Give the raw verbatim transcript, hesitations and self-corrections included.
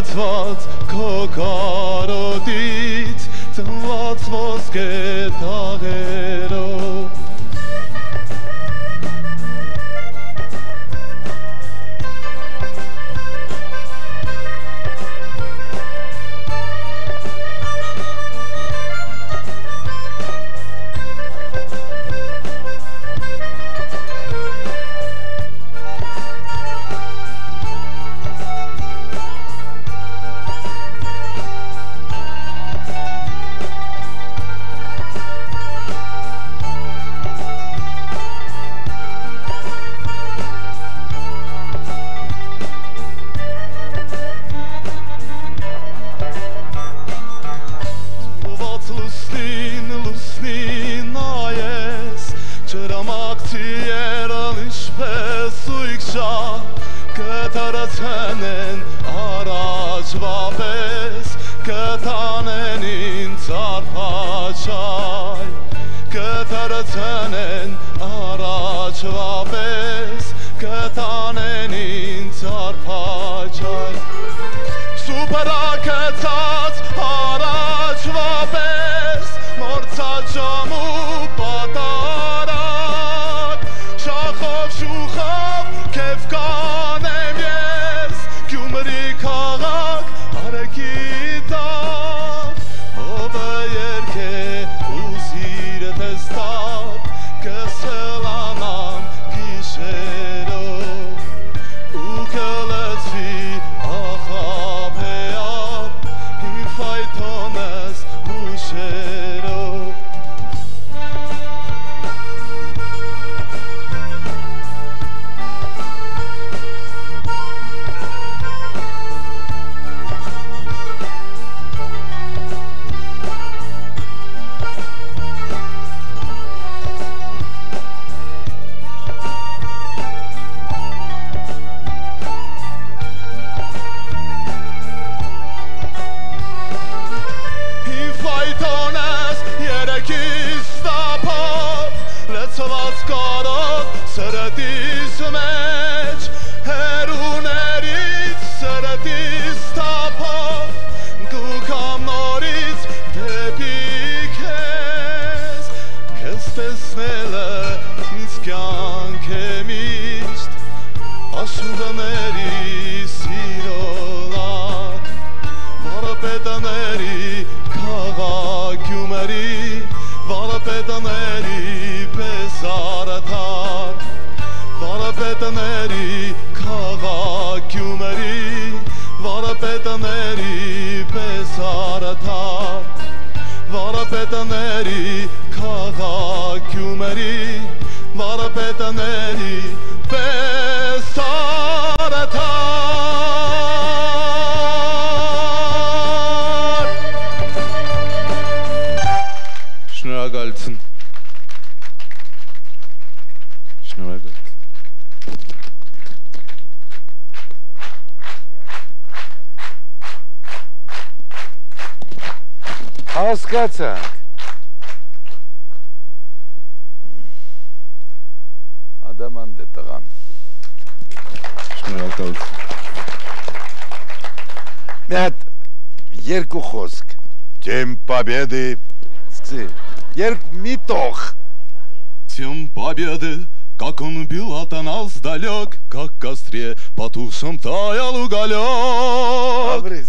լցված քո կարոտից ծնված ոսկե թաղերով Կտարացնեն առաջվա պես կտանեն ինձ արփաչայ Կտարացնեն առաջվա պես կտանեն ինձ արփաչայ Սուպերակեցած առաջվա պես մորցած ժամ ու պատարակ Շախով շուխով քեվ կանեմ ես Գյումրի քաղաք արեգիտակ Հովը երգե ու սիրտ ես տապ Կսլանամ գիշերով ու կլծվի ախապեապ Իմ ֆայթոնս ուշերով Լցված կարոտ սրտիս մեջ հերուներից սրտիս տապով գուկամ նորից դեպի քեզ Քեզ տեսնելը ինձ կյանք է միշտ Աշունդների սիրոլակ Վարապետաների քաղաք Գյումրի Վարապետաների պես արդար Վարապետաների քաղաք Գյումրի Վարապետաների պես արդար Վարապետաների քաղաք Գյումրի Վարապետաների պես արդար Շնորհակալություն Շնորհակալություն Հասկացանք Ադամանդ է տղան Շնորհակալություն Մի հատ երկու խոսք Դեմ победы Սկսի Երկ մի տող Тем победы, как он бил от нас далек, как в костре потухшем таял уголек.